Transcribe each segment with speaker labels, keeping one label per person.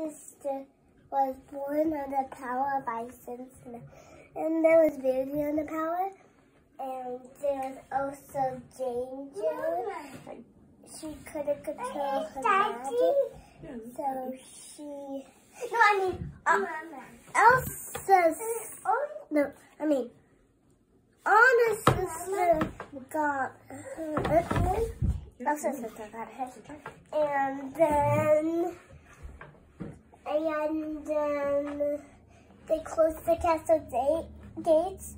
Speaker 1: sister was born under the power of ice and there was beauty on the power. And there was also danger. She couldn't control her magic. So she... No, I mean... Elsa's... No, I mean... Anna's sister got her... Elsa's sister got her. And then they closed the castle gates.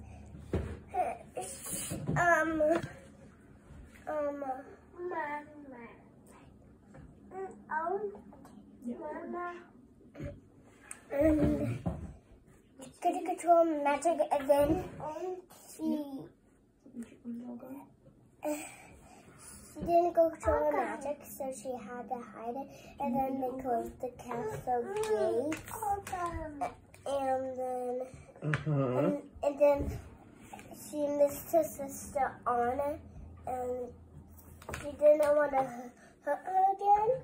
Speaker 1: And she couldn't control magic again. She didn't control magic, so she had to hide it. And then they closed the castle gates. And then she missed her sister Anna, and she didn't want to hurt her again.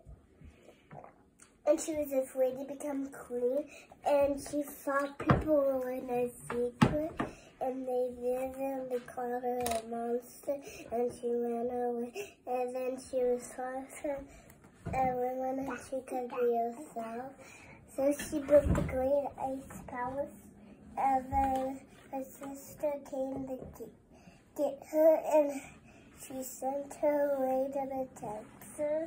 Speaker 1: And she was afraid to become queen, and she thought people were in her secret, and they didn't. They called her a monster, and she ran away. And then she was forced everyone, and she could be herself. So she built the great ice palace, and then her sister came to get her, and she sent her away to protect her.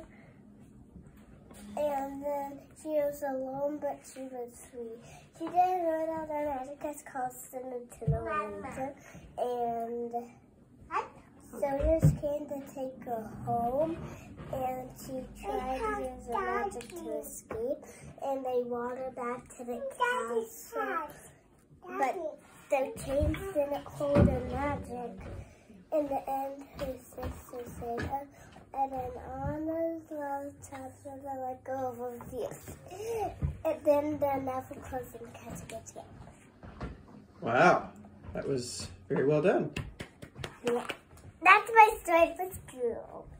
Speaker 1: And then she was alone, but she was free. She didn't learn all the magic that's called Cinderella. And soldiers came to take her home, and she tried to use her magic to escape. And they brought her back to the castle. But the chains didn't hold her magic. In the end, her sister saved her. And then Anna's love taps her to let go of her fears. And then they're never closing the castle gates again.
Speaker 2: Wow, that was very well done.
Speaker 1: Yeah. That's my story for school.